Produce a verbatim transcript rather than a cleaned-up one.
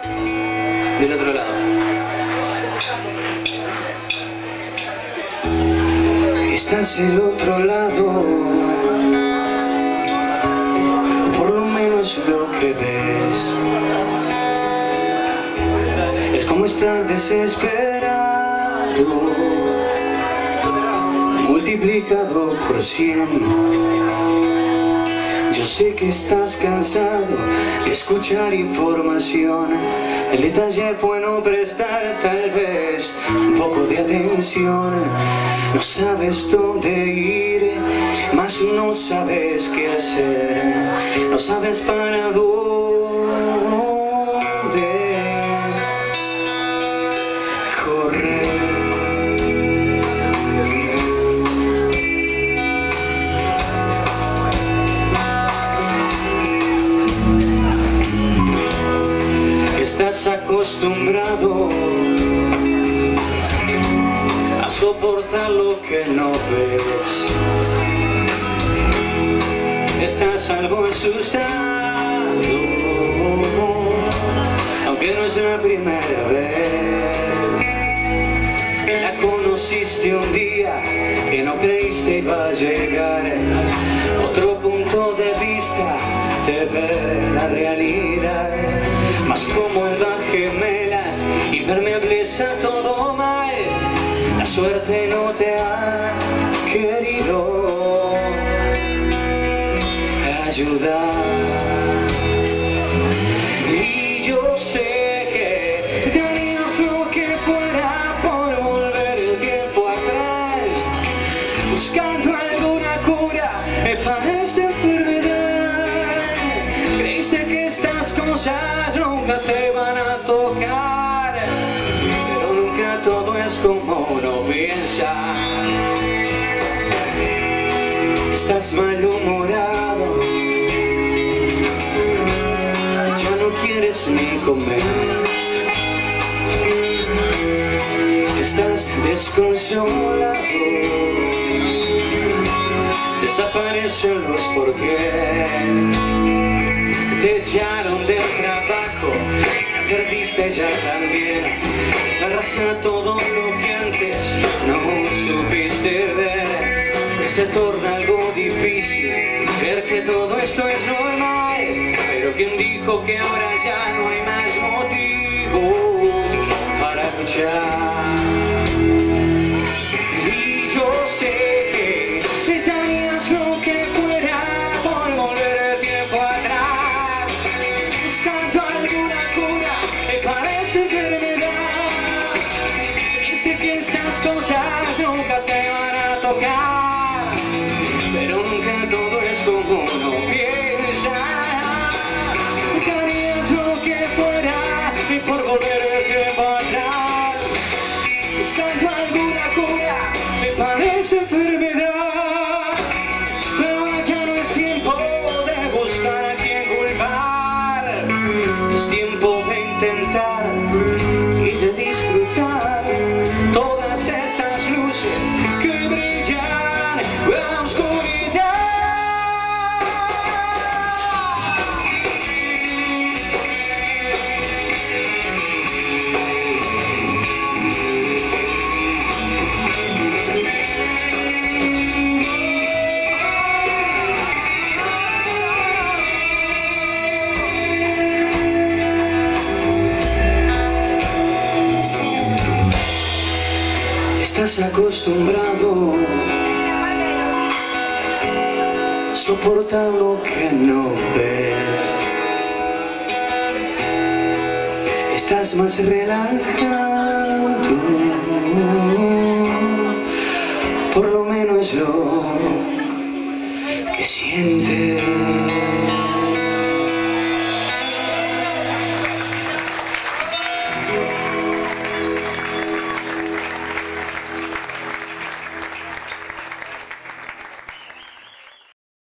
del otro lado. Estás del otro lado, por lo menos lo que ves. Es como estar desesperado, multiplicado por cien. Yo sé que estás cansado de escuchar información. El detalle fue no prestar tal vez un poco de atención. No sabes dónde ir, mas no sabes qué hacer. No sabes para dónde correr. Estás acostumbrado a soportar lo que no ves. Estás algo asustado, aunque no es la primera vez. La conociste un día que no creíste iba a llegar. Otro punto de vista de ver la realidad. Mas como almas gemelas, impermeables a todo mal, la suerte no te ha querido ayudar. Y yo sé que darías lo que fuera por volver el tiempo atrás, buscando alguna cura para esta enfermedad. Creíste que estas cosas nunca te van a tocar, pero nunca todo es como uno piensa. Estás malhumorado, ya no quieres ni comer. Estás desconsolado, desaparecen los porqués. Te echaron del trabajo, perdiste ya también. Agarras a todo lo que antes no supiste ver. Se torna algo difícil ver que todo esto es normal. Pero ¿quién dijo que ahora ya no hay más motivos para luchar? Y yo sé que te darías lo que fuera por volver el tiempo atrás, buscando alguna cura para esa enfermedad. Dice que estas cosas nunca te van a tocar, pero nunca todo es como uno piensa. Darías lo que fuera por volver el tiempo atrás, buscando alguna cura para esa enfermedad. Pero ahora ya no es tiempo de buscar a quien culpar, es tiempo de intentar y de disfrutar todas esas luces que brillan en la oscuridad. Estás acostumbrado a soportar lo que no ves. Estás más relajado,